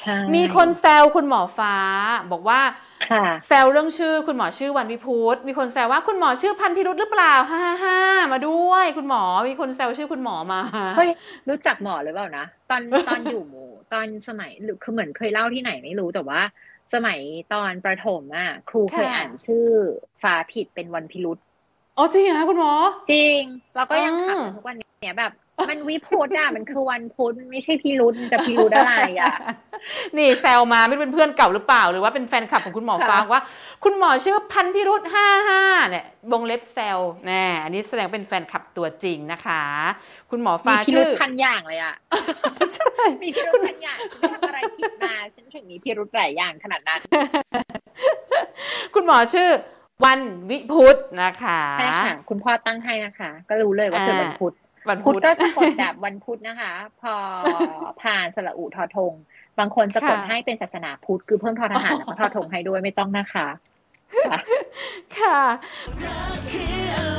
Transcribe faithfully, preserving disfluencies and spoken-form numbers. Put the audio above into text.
มีคนแซวคุณหมอฟ้าบอกว่าแซวเรื่องชื่อคุณหมอชื่อวันวิพุธมีคนแซวว่าคุณหมอชื่อพันพิรุธหรือเปล่าฮ่าฮ่ามาด้วยคุณหมอมีคนแซวชื่อคุณหมอมาเฮ้ยรู้จักหมอหรือเปล่านะตอนตอนอยู่หมู่ตอนสมัยหรือคือเหมือนเคยเล่าที่ไหนไม่รู้แต่ว่าสมัยตอนประถมอ่ะครูเคยอ่านชื่อฟ้าผิดเป็นวันพิรุธอ๋อจริงเหรอคุณหมอจริงเราก็ยังขับทุกวันนี้แบบมันวิพุธอ่ะมันคือวันพุธไม่ใช่พิรุธจะพิรุธอะไรอ่ะนี่แซวมาไม่เป็นเพื่อนเก่าหรือเปล่าหรือว่าเป็นแฟนคลับของคุณหมอฟ้าว่าคุณหมอชื่อพันพิรุธห้าห้าเนี่ยวงเล็บแซวแน่อันนี้แสดงเป็นแฟนคลับตัวจริงนะคะคุณหมอฟ้าชื่อมีพิรุธพันอย่างเลยอ่ะใช่มีพิรุธพันอย่างฉันทำอะไรผิดมาฉันถึงมีพิรุธหลายอย่างขนาดนั้นคุณหมอชื่อวันวิพุธนะคะใช่ค่ะคุณพ่อตั้งให้นะคะก็รู้เลยว่าเกิดวันพุธพุธก็สะกดแบบวันพุธนะคะพอผ่านสระอุทอทงบางคนสะกดให้เป็นศาสนาพุทธคือเพิ่มทอทหารแล้วก็ทอทงให้ด้วยไม่ต้องนะคะค่ะ